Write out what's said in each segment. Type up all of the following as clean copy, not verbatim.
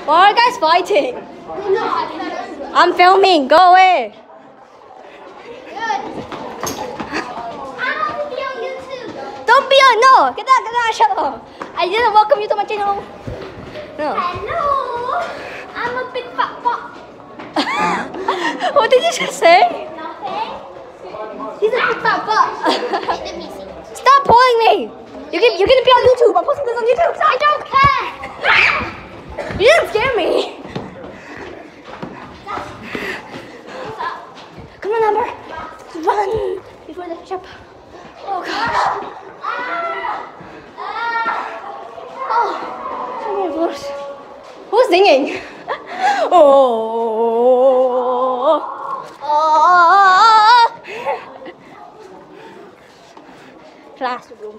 Why are you guys fighting? I'm filming. Go away. Don't be on. No. Get that. Shut up. I didn't welcome you to my channel. No. Hello. I'm a big fat pot. What did you just say? Nothing. He's a big fat butt. Let me see. Stop pulling me. You're gonna be on YouTube. I'm posting this on YouTube. I don't care. You didn't scare me. Come on, Amber. Run before the shop. Oh gosh. Oh, so many floors. Who's singing? Classroom.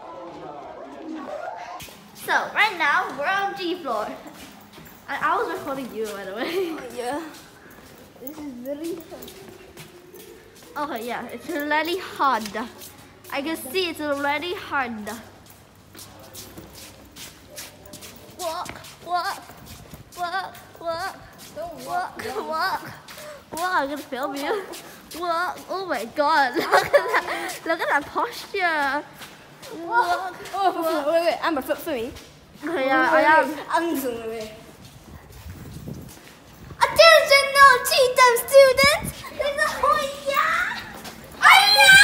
So right now we're on G floor. And I was recording you, by the way. Oh, yeah. This is really hard. Okay, yeah, it's really hard. I can see it's already hard. Walk. Don't Walk. I'm gonna film you. Walk. Oh my god. Look at that posture. Walk. Oh, wait. Amber, foot for me. Okay, yeah, I am. Attention, no cheat time students! Oh yeah!